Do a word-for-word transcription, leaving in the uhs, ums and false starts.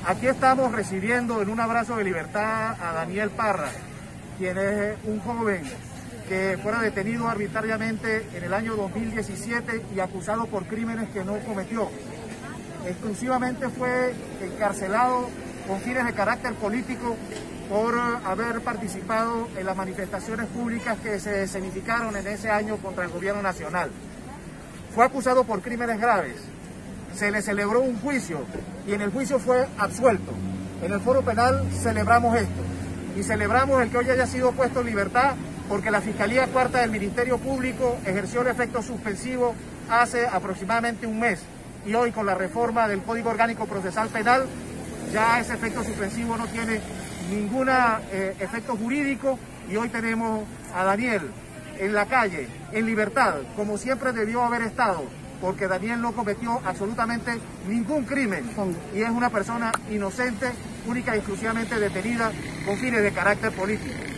Aquí estamos recibiendo en un abrazo de libertad a Daniel Parra, quien es un joven que fuera detenido arbitrariamente en el año dos mil diecisiete y acusado por crímenes que no cometió. Exclusivamente fue encarcelado con fines de carácter político por haber participado en las manifestaciones públicas que se escenificaron en ese año contra el gobierno nacional. Fue acusado por crímenes graves, se le celebró un juicio y en el juicio fue absuelto. En el foro penal celebramos esto y celebramos el que hoy haya sido puesto en libertad porque la Fiscalía Cuarta del Ministerio Público ejerció el efecto suspensivo hace aproximadamente un mes y hoy con la reforma del Código Orgánico Procesal Penal ya ese efecto suspensivo no tiene ningún eh, efecto jurídico y hoy tenemos a Daniel en la calle, en libertad, como siempre debió haber estado, porque Daniel no cometió absolutamente ningún crimen y es una persona inocente, única y exclusivamente detenida con fines de carácter político.